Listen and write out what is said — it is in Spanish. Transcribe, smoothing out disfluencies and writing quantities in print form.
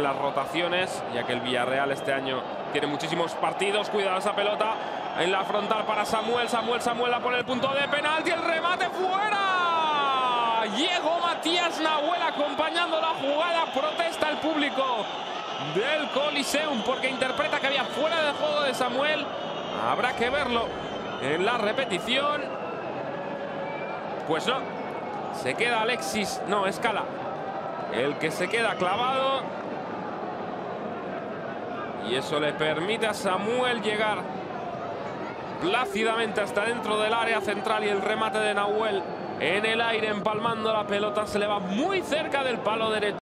en las rotaciones, ya que el Villarreal este año tiene muchísimos partidos. Cuidado esa pelota en la frontal para Samuel. Samuel la pone el punto de penalti. El remate fuera. Llegó Matías Nahuel acompañando la jugada. Protesta el público del Coliseum porque interpreta que había fuera de juego de Samuel. Habrá que verlo en la repetición. Pues no, se queda Alexis, no, Escala el que se queda clavado. Y eso le permite a Samuel llegar plácidamente hasta dentro del área central. Y el remate de Nahuel en el aire, empalmando la pelota, se le va muy cerca del palo derecho.